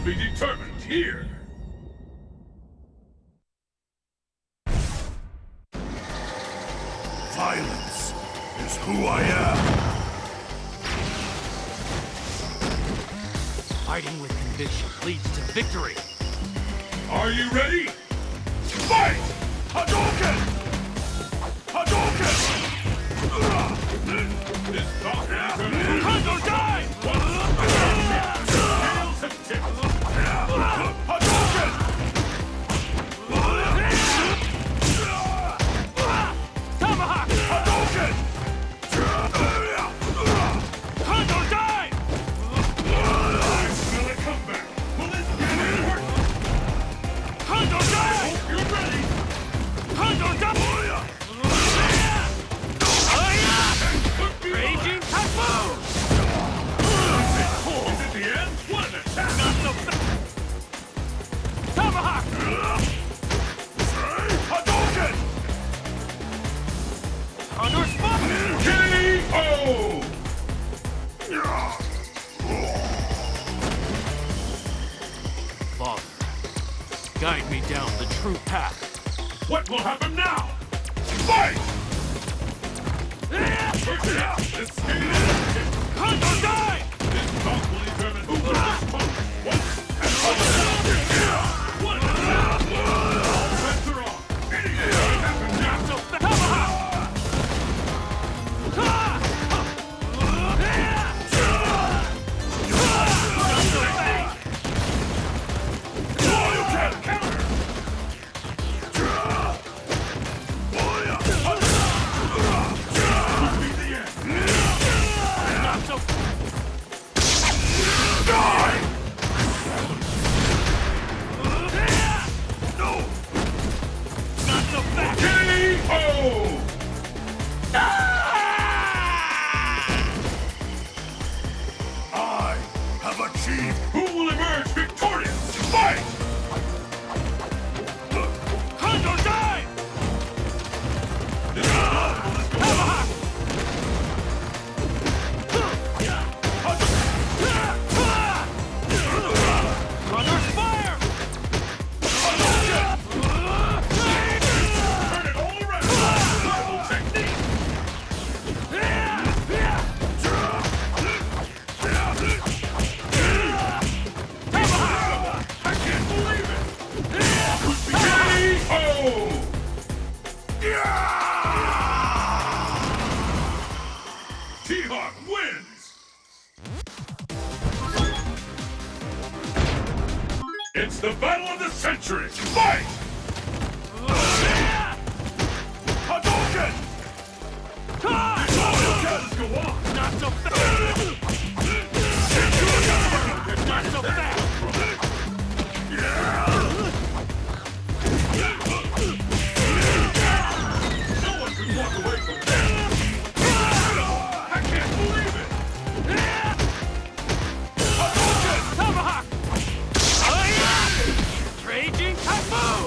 be determined here. Violence is who I am. Fighting with conviction leads to victory. Are you ready? Fight! Hadouken! Hadouken! This doctor Hunt or die! Tails have tipped. Hadouken! Tomahawk! Hadouken! Hunt or die! I smell a comeback. Will this get any worse? Hunt or die! Hope you're ready. Hunt or die! Raging Typhoon! Is it the end? What an attack! Not so fast! Tomahawk! Hadouken! Condor Spot! K.O. Father, guide me down the true path. What will happen now? Fight! This game is Hunt or die! This bout will determine who will respond. Once and for all bets are off. Anything can happen now. So Tomahawk! Counter! Could be the end. Not so Die! Not so fast! K.O. I have achieved. Who will emerge victorious? Fight! Hunt or die! This battle is going on. Tomahawk! Condor's fire! Turn it all around. Level technique. I can't believe it. K.O. T-Hawk wins. It's the battle of the century. Fight! Hadouken! Let's go on. Not so fast! Not so fast! No one can walk away from that. I can't believe it. Tomahawk! Raging Typhoon!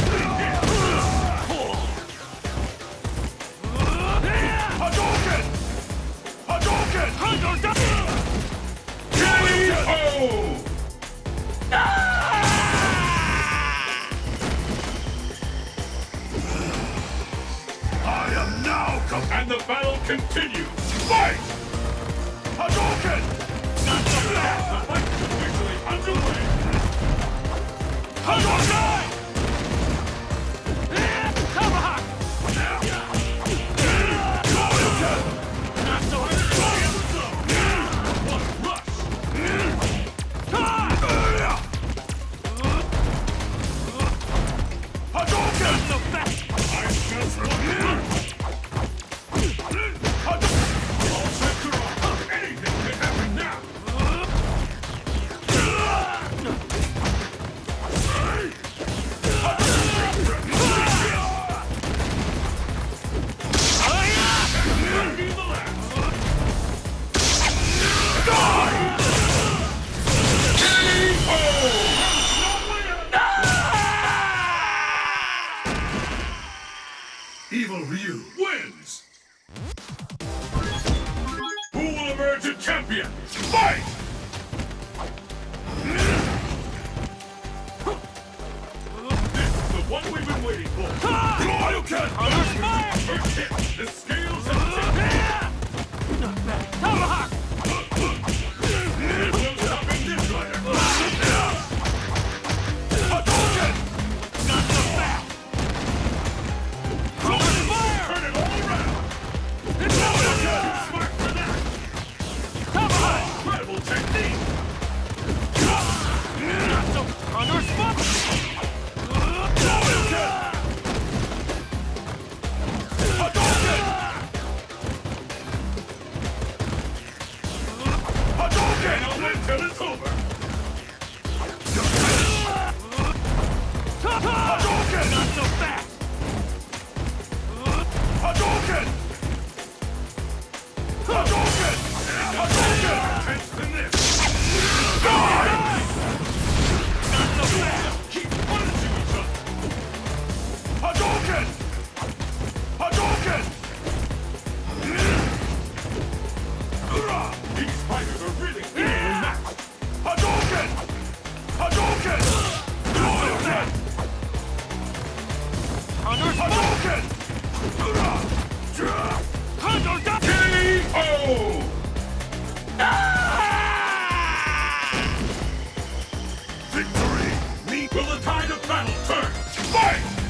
Hadouken! Hadouken! Hunt or die! K.O. I am now And the battle continues. Fight! Hadouken! Not so fast! The fight is officially underway. Hunt or die! Tomahawk! Not so What a rush! Hadouken! so fast! I smell blood. All sets are off. Anything can happen now. That'll be the last. Evil Ryu wins! Who will emerge a champion? Fight! waiting for? Hadouken! Counter fire! First hit. The scales have tipped. Not bad. Tomahawk! There's no stopping this rider. Hadouken! Not so fast! Counter fire! Turn it all around. Hadouken! Smart for that. Tomahawk! Incredible technique. Not so... Counter spot! Hadouken! Hadouken! Hadouken! And I'll live till it's over. Hadouken! Not so fast! Hadouken! Hadouken! Hadouken! Intense than this. Not so fast! Keep punishing each other. Hadouken! Hadouken! These fighters are really evenly matched. Hadouken! Hadouken! Hadouken! Counter spot! Hadouken! Counter duck! KO! Victory! Will the tide of battle turn? Fight!